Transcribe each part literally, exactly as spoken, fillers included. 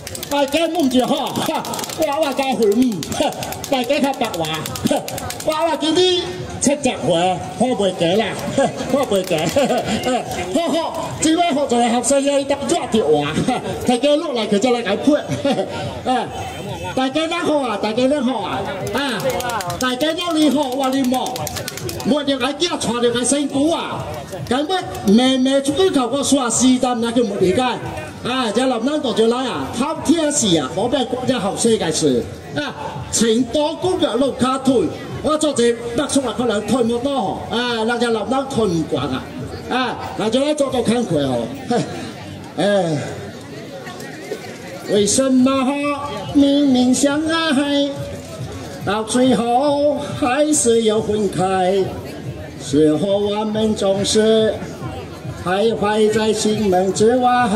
大家问就好，我我加回面，大家较白话，我我今日七十回，我袂假啦，我袂假，好好，这位好在学生要当抓条话，大家落来佢就来解判，大家你好啊，大家你好啊，啊，大家有你好，我你冇，我哋喺家傳嚟嘅辛苦啊，咁乜妹妹出去求個耍時間，那叫冇理解。 啊！只林南度就來啊，偷天時啊，我俾國家後世界事啊，成多公嘅路卡推，我做只北叔啊，可能推唔多啊，那只林南推唔慣啊，啊，那就來做做看佢哦，哎，為什麼明明相愛，到最後還是要分開？事後我們總是。 徘徊在心門之外，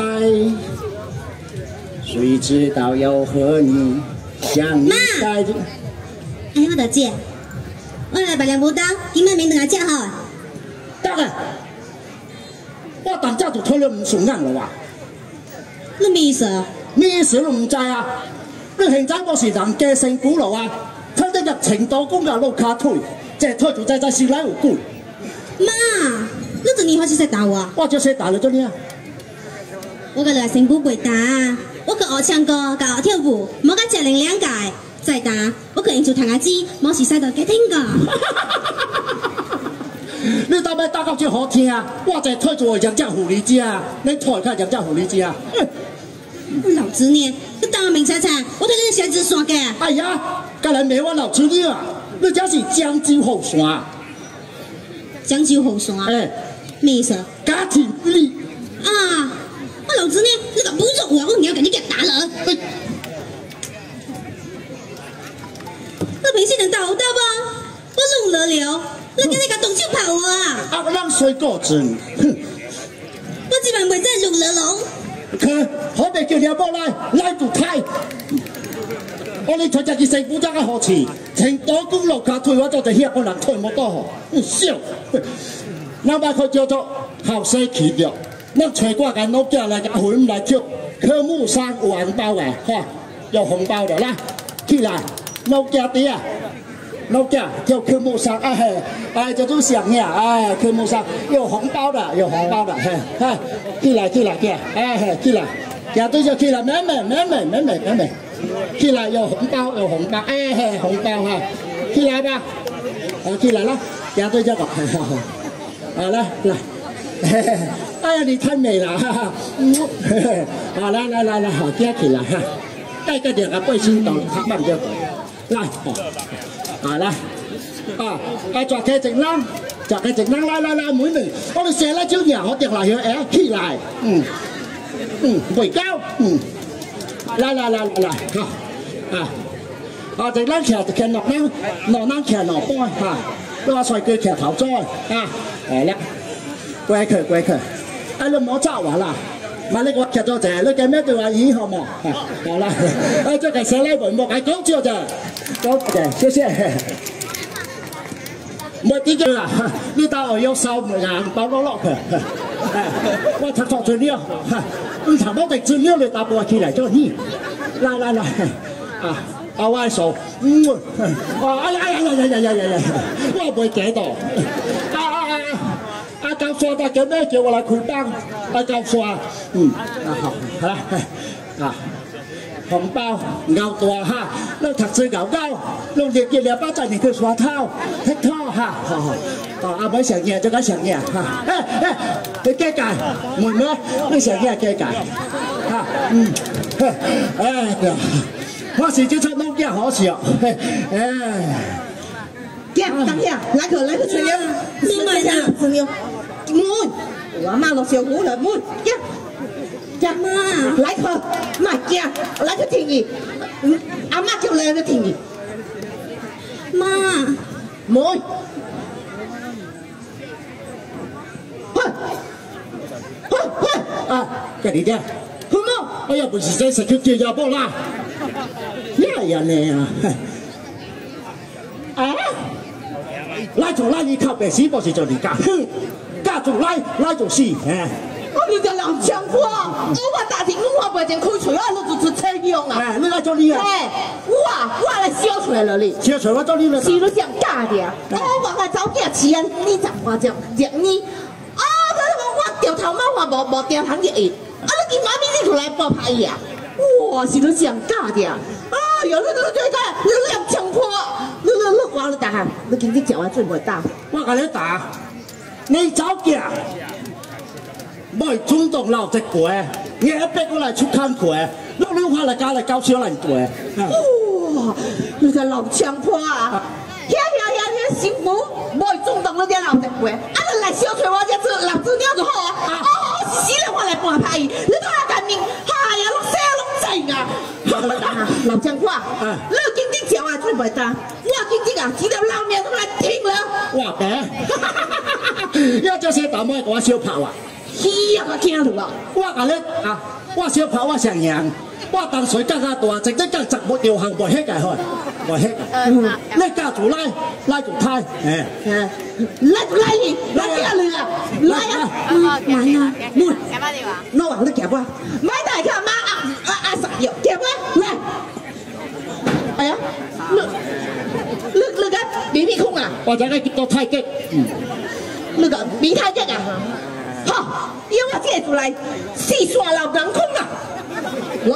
誰知道要和你相遇在？ 哎，我大姐，我來白涼無刀，今晚明兩個食好。 得嘅，我當家就推了唔順眼了哇！ 你咩意思啊？ 咩意思都唔知啊！你現在我是人家姓古路啊，睇得入成都公嘅路卡推，即係推住仔仔少奶有攰。 媽。 你做年開始識打我？ 我就識打了，做你啊！ 我個來成股背打，我個學唱歌，教學跳舞，冇個只零兩屆，再打我個應做彈牙子，冇時使到幾聽個。 你到尾打到最好聽啊！我就推住我人家狐狸精啊！你推開人家狐狸精啊！ 老子呢？你當我明叉叉，我對你小子耍嘅。 哎呀，隔來沒我老子呢啊！你家是江州後山。 江州後山。哎。 咩意思？ 家庭力啊！我老子呢？你個侮辱我，我唔要給你給打了。你平時能打我打不？我弄了了，你今日個動手跑我啊！ 啊，讓水果子，哼！ 我基本袂再弄了咯。 佢可別叫你阿波來來住睇。我哋隨隻佢成股爭嘅河池，成多公路卡推我做就遐個人推冇多河，笑。 那把佢叫做後生企業，那隨掛緊屋企來個款來跳，科目三有紅包嘅，嚇有紅包的啦，起來，屋企啲啊，屋企跳科目三，哎哎，這種想呀，哎，科目三有紅包的，有紅包的，嘿，哎，起來起來起來，哎，起來，家對就起來，妹妹妹妹妹妹妹妹，起來有紅包有紅包，哎嘿，紅包哈，起來吧，啊起來啦，家對這個，哈哈。 好来来，哎呀，你太美了，哈哈，嗯，好来来来来，好接起来哈，带个两个背心斗，他慢点，来，好，好来，啊，啊，抓起直浪，抓起直浪，來來來，妹妹，我哋射啦招人，我掉落去，誒，起來，嗯，嗯，回高，嗯，來來來來，好，啊，啊，直浪騎就騎落浪，落浪騎落波，嚇。 都話帥哥騎頭災啊！係啦，乖佢乖佢，啊你唔好揸話啦，咪你我騎咗隻，你計咩對話語好冇？好啦，啊這個小來文冇係講咗啫，講嘅，謝謝。冇啲嘅啦，呢度我要收硬包攞落佢，我拆錯咗呢個，唔查我哋資料你答我起嚟咗呢，來來來，啊！ 啊，我手，嗯，啊，哎呀哎呀呀呀呀呀呀！我唔會記到，啊啊啊！啊，教授大叫咩？叫我嚟開班，啊教授啊，嗯，啊好，係啦，啊，紅包牛大哈，你讀書牛高，用日日兩包在你去耍套，踢拖哈，好好，啊阿妹成嘢就咁成嘢哈，誒誒，你計計，妹妹，你成嘢計計，哈，嗯，哎呀。 我是這出屋企好笑，哎， 爹，等下，來個來個資料，資料呀，資料，妹，我媽落小虎了，妹，呀，呀媽，來個，媽爹，來個天意，阿媽叫來個天意， 媽， 妹，喂，喂喂， 啊，給你爹， 好冇？ 哎呀，不是這是去接家波啦。 呀呀你啊！啊！來就來，你靠北西不是就你家，哼！家就來，來就是，哎。 我哋就兩槍貨，我話大庭我話背前開除啊，我就出車嘅。 做你啊？ 哎，我我来小出来了你。 小出我做你了。 是你想假的啊？哦，我个走囝饲啊，你十我只只你。哦，我我掉头毛我无无掉行的伊。啊，你今妈咪你出来报牌呀？哇，是你想假的啊？哎呦，你你你看，你两枪破，你你你我你打下，你今日脚啊最袂打。 我甲你打，你走囝，莫冲动闹一过，你一逼我来出看过，你你话来家来搞小人过。 哇，你个老枪破啊！遐遐遐遐媳妇，莫冲动你点闹一过，啊你来小找我只做六只鸟就好啊！哦，死了我来搬牌，你都来干面，哎呀，拢死拢正啊！老枪破，你今日脚啊最袂打，我今日啊只条老命都来停了。 哇白，要这些大妹给我小跑啊！ 咦呀，我惊到啊！ 我甲你啊，我小跑我上赢，我当水更加大，直接更十没条行袂起来去，袂起。你家住来，来住胎，诶， 来就来你，来呀你啊，来啊！ 来啦， 妹，我话你夹我，买大卡妈啊啊啊十药，夹我来。哎呀，你你你个鼻鼻孔啊？ 我这个叫做太极，嗯， 你个鼻太极啊？好，要我这出来，四川老人空啊！来，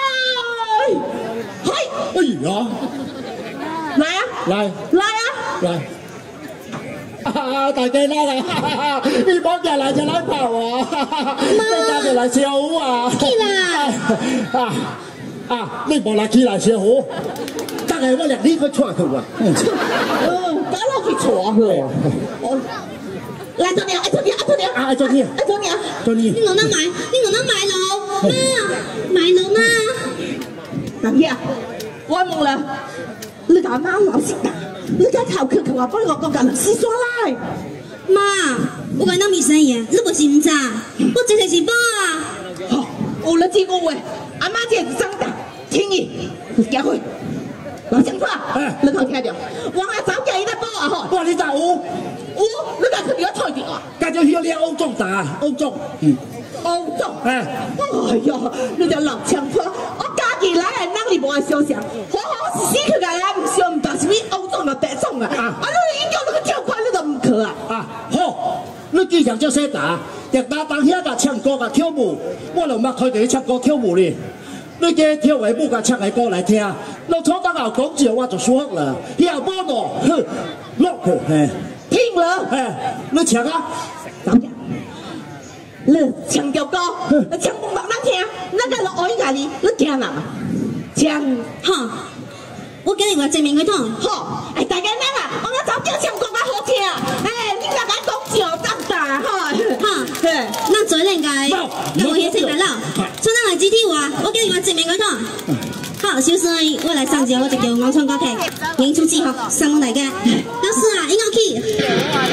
嘿， 哎呀， 来啊， 来来啊， 来。啊！大家啦，你冇日嚟就嚟跑啊！你家就嚟小虎啊！ 起啦！ 啊啊！你冇嚟起嚟小虎，但係我連你個錯佢啊！ 嗯，搞落去錯佢。我來做你，愛做你，愛做你， 啊！愛做你， 愛做你， 做你。 你我那買，你我那買咯，媽，買咯媽。 嗱嘢，我懵啦，你個媽老實打。你家頭殼佢話幫我講緊試刷來， 媽，我講到未使嘢，你唔是唔知，我真係是寶啊！ 好，我嚟知我話，阿媽姐是長大，聽伊，行去，老張婆，你講聽到，我阿走嘅伊得寶啊嗬， 哇！你就有， 有，你家佢點樣退掉啊？ 家就要你歐中打，歐中，嗯， 歐中， 哎， 哎呀，你條老張婆，我家己來係哪裡冇愛小想，好好死死佢個來唔想唔到什麼歐中啊白中啊，啊你應該那個跳快你都唔去啊， 啊好，你既然做些打，亦打當遐個唱歌個跳舞，我就擘佢哋唱歌跳舞咧。你嘅跳嘅舞個唱嘅歌嚟聽，你坐得後講住我就舒服啦。以後幫我，哼，落去，嘿， 聽了， 嘿，你唱啊， 走嘅。你唱條歌，你唱唔人聽，那個落愛家己，你驚啦？唱， 哈，我今日話證明佢通。 好，哎大家聽啊，我哋走叫唱歌較好聽，哎你大家講笑得大哈， 哈，那做兩屆，我嘢識嚟啦。出得嚟指天話，我今日話證明佢通。好，小水，我嚟上節我就叫我唱歌劇，演出之後送大家。老師啊，應該去。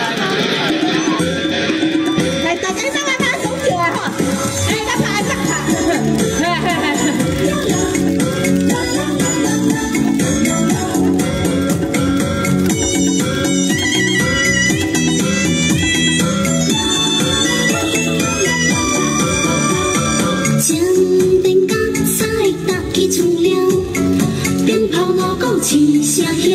嚟大家上來睇講笑啊哈，哎大家得拍，嘿嘿嘿。 起下香，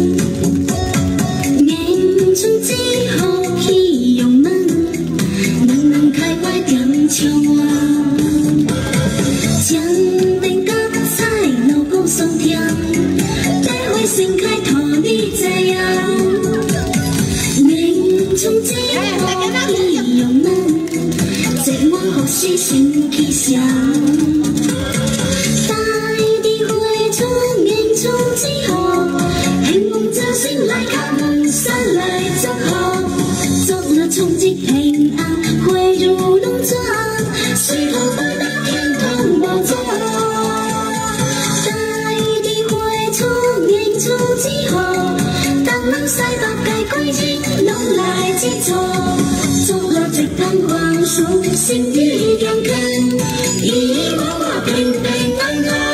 眼中只好起用门，能能开外点桥啊，将灯架在脑沟上听，这回心开头你这样，眼中只好起用门，这我好是心起想。从之後，希望這星來看山來祝賀，祝了從即平安，匯入農莊，隨後回到天堂寶座。大地會從年從之後，當能曬到該歸境，農來之作，祝了這趟光樹，心地健康，一我我平平安安。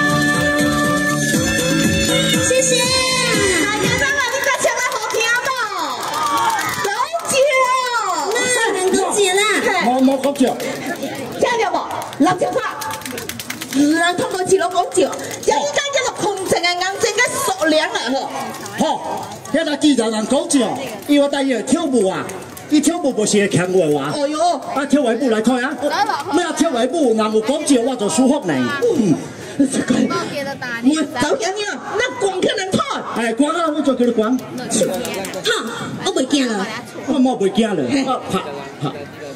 謝謝，大家今日你家唱得好聽噃，講笑， 那能講笑啦？ 我冇講笑， 聽到冇？劉小花，人通過節是老讲笑，叫你家叫做空城的眼睛甲熟凉了吼。 好，遐个记者人讲笑，伊我带伊跳舞啊，伊跳舞不是会强话哇。 哦哟， 啊跳维舞来看啊，咩跳维舞，人有讲笑我就舒服呢。嗯。 这个，我走样样，那光可能拖。 哎，光啊，我做叫你光。 好，我袂惊了。 我冇袂惊了。拍拍。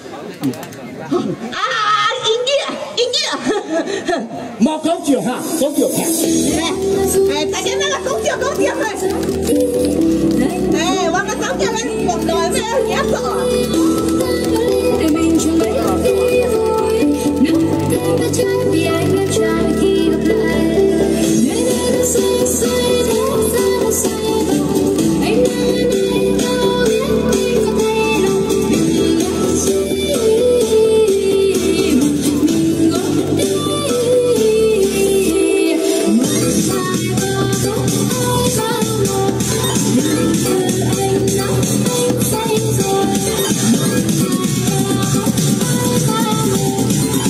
啊，音乐，音乐。 冇讲笑哈，讲笑拍。 哎，大家那个讲笑讲笑快。哎，我们走叫咱国内咩嘢做？ vì anh em trai khi gặp lại người ta đang say say thế ra đã say rồi anh đang ở đây đâu biết anh có thay lòng mình là gì mình ngồi đi một dài vào giấc ai sao một mình thương anh nắm anh say rồi một dài vào giấc ai sao một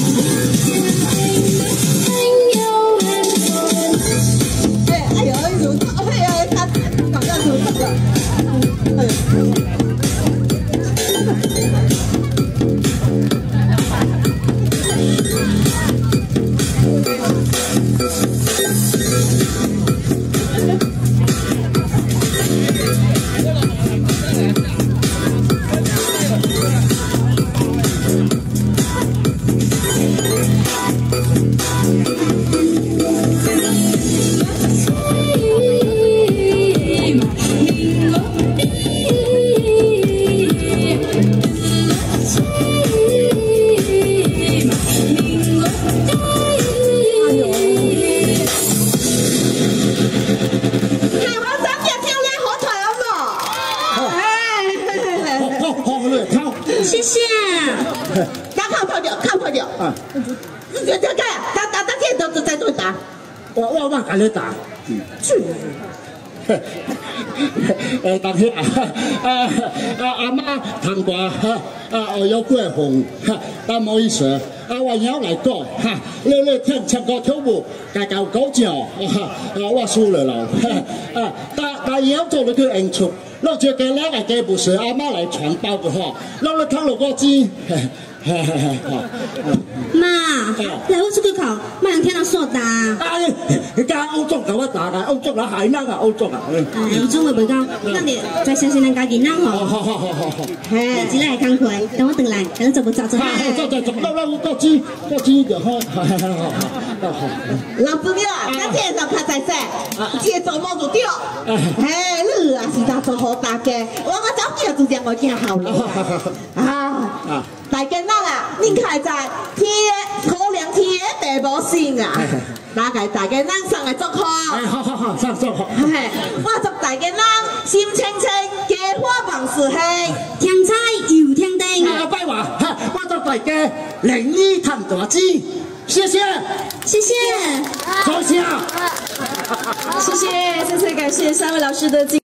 谢谢。 打靠快点，靠快点。啊，这这这打打打这都在对打。 我我我跟你打。嗯。去。誒，但係啊啊啊阿媽談過嚇啊有過紅嚇，但冇意思啊！我有嚟過嚇，你你聽唱歌跳舞，介教高照啊！我輸了咯啊！但但以後做你嘅演出，攞住嘅咧係嘅不是阿媽嚟傳包嘅嗬，攞你聽落個字。 媽，嚟我出去考，冇人聽到說打。 哎，你家歐足夠一打㗎，歐足啊係乜啊歐足啊？ 哎，歐足我袂講，咱哋再相信咱家己人吼。 好好好好好。 你一來工課，等我轉來，等我做不做做。 係，做做做，撈撈個字個字就好。 老朋友啊，咱這就較在說，這做冇就對。嘿，你啊是當做好大家，我我早叫就將我見好了。啊。 大家人啊，恁開在天可能天地無信啊，大家大家人送來祝賀。 哎，好好好，送送好。 嘿，我祝大家人心清清，家花萬事興， 添菜又添丁。 啊，拜話，我祝大家靈醫探大志，謝謝， 謝謝， 多謝， 謝謝，謝謝，感謝三位老師的。